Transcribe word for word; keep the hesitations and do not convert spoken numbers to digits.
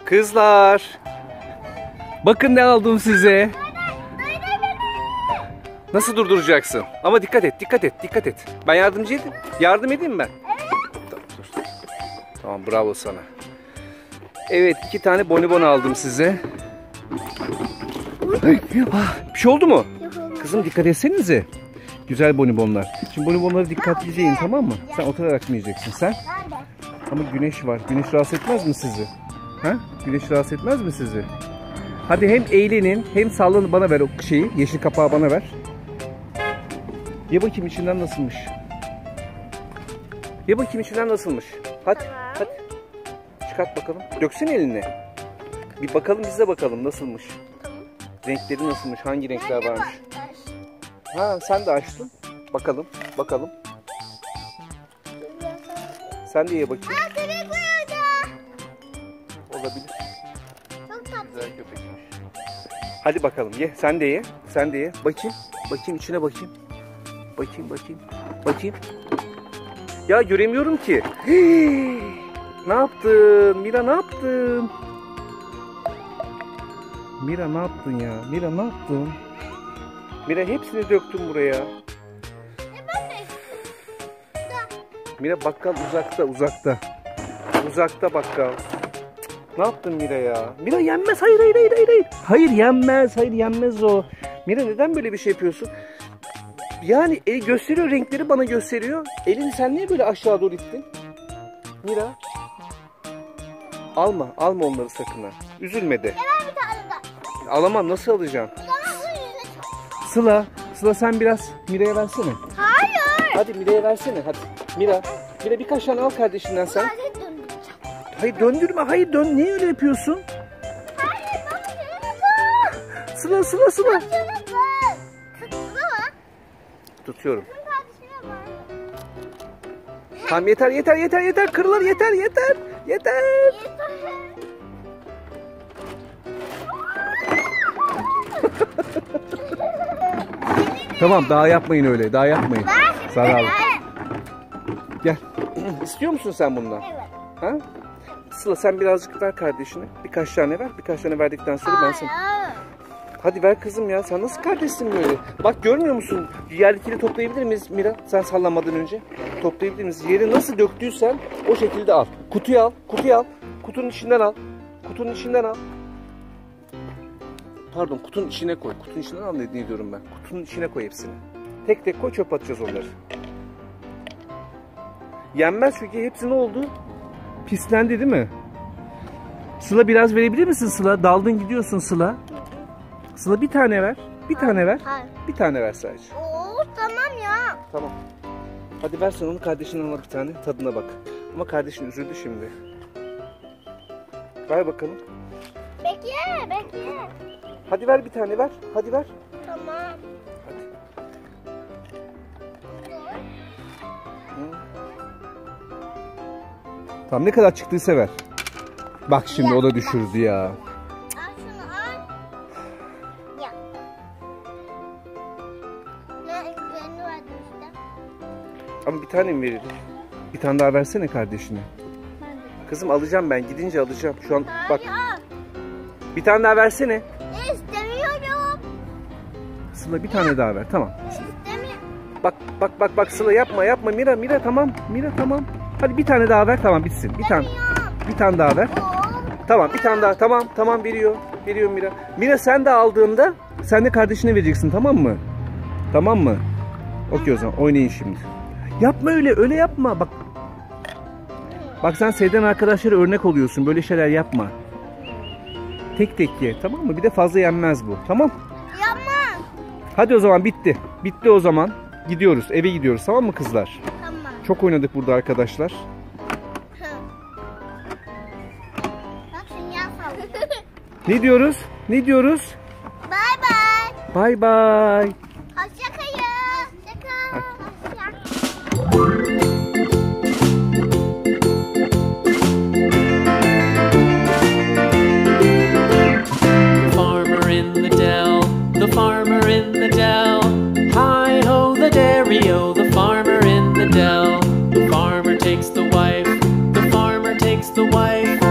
Kızlar. Bakın ne aldım size. Nasıl durduracaksın? Ama dikkat et, dikkat et, dikkat et. Ben yardımcı edeyim. Yardım edeyim mi ben? Tamam, dur. Tamam, bravo sana. Evet, iki tane bonibon aldım size. Ay, ah, bir şey oldu mu? Kızım dikkat etsenize. Güzel bonibonlar. Şimdi bonibonları dikkatlice yiyin, tamam mı? Sen oturarak mı yiyeceksin sen? Ama güneş var. Güneş rahatsız etmez mi sizi? Ha? Güneş rahatsız etmez mi sizi? Hadi hem eğlenin hem sallanın, bana ver o şeyi. Yeşil kapağı bana ver. Ye bakayım içinden nasılmış. Ye bakayım içinden nasılmış. Hadi, hadi. Çıkart bakalım. Döksene eline. Bir bakalım, biz de bakalım nasılmış. Renkleri nasılmış, hangi renkler varmış. Ha, sen de açtın. Bakalım, bakalım. Sen de ye bakayım. Olabilir. Güzel köpekmiş. Hadi bakalım ye, sen de ye. Sen de ye. Bakayım, bakayım içine bakayım. Bakayım, bakayım. Bakayım. Ya göremiyorum ki. Hii. Ne yaptın? Mira ne yaptın? Mira ne yaptın ya? Mira ne yaptın? Mira hepsini döktün buraya. Mira bakkal uzakta, uzakta. Uzakta bakkal. Ne yaptın Mira ya? Mira yenmez. Hayır, hayır, hayır, hayır. Hayır yenmez. Hayır yenmez o. Mira neden böyle bir şey yapıyorsun? Yani el gösteriyor, renkleri bana gösteriyor. Elini sen niye böyle aşağı doğru ittin? Mira. Alma, alma onları sakın ha. Üzülme de. Alamam, nasıl alacağım? Sıla, Sıla sen biraz Mira'ya versene. Hayır. Hadi Mira'ya versene hadi. Mira, Mira birkaç tane al kardeşinden sen. Hayır döndürme, hayır dön. Niye öyle yapıyorsun? Hayır, baba. Sıla, Sıla, Sıla. Tutma. Tutuyorum. Tamam yeter, yeter, yeter, yeter. Kırılır, yeter, yeter. Yeter. Tamam, daha yapmayın öyle, daha yapmayın. Zararlı. Gel. İstiyor musun sen bundan? Evet. Ha? Sıla sen birazcık ver kardeşine. Birkaç tane ver. Birkaç tane verdikten sonra ben sana... Hadi ver kızım ya. Sen nasıl kardeşsin böyle? Bak görmüyor musun? Yerdekileri toplayabilir miyiz Mira? Sen sallanmadan önce. Toplayabilir miyiz? Yeri nasıl döktüysen o şekilde al. Kutuyu al. Kutuyu al. Kutunun içinden al. Kutunun içinden al. Pardon, kutunun içine koy. Kutunun içinden al ne diyorum ben. Kutunun içine koy hepsini. Tek tek koy, çöp atacağız onları. Yenmez çünkü hepsi ne oldu? Pislendi değil mi? Sıla biraz verebilir misin Sıla? Daldın gidiyorsun Sıla. Sıla bir tane ver. Bir tane ver. Hayır. Bir tane ver sadece. Oo, tamam ya. Tamam. Hadi versen onu, kardeşinden al bir tane. Tadına bak. Ama kardeşin üzüldü şimdi. Ver bakalım. Bekle, bekle. Hadi ver bir tane ver. Hadi ver. Tamam. Hadi. Hı. Tamam, ne kadar çıktıysa ver. Bak şimdi o da düşürdü ya. Al şunu al. Ya. Ne güvenli vardı işte. Ama bir tane mi verir? Bir tane daha versene kardeşine. Kızım alacağım ben. Gidince alacağım. Şu an bak. Hayır. Bir tane daha versene. İstemiyorum. Sıla bir tane daha ver. Tamam. İstemiyorum. Bak bak bak bak Sıla yapma yapma. Mira Mira tamam. Mira tamam. Hadi bir tane daha ver. Tamam bitsin. Bir tane. Bir tane daha ver. Tamam bir tane daha. Tamam tamam veriyor. Veriyor Mira. Mira sen de aldığında sen de kardeşine vereceksin, tamam mı? Tamam mı? Okey o zaman oynayın şimdi. Yapma öyle. Öyle yapma. Bak. Bak sen sevdiğin arkadaşlara örnek oluyorsun. Böyle şeyler yapma. Tek tek ye, tamam mı? Bir de fazla yenmez bu. Tamam? Yapma. Hadi o zaman bitti. Bitti o zaman. Gidiyoruz. Eve gidiyoruz. Tamam mı kızlar? Tamam. Çok oynadık burada arkadaşlar. Bak sinyal sal. Ne diyoruz? Ne diyoruz? Bye bye. Bye bye. Hoşça kalın. Hoşça kal. Farmer in the dell, the farmer in the dell. Hi ho the dairy o, the farmer in the dell. The farmer takes the wife, the farmer takes the wife.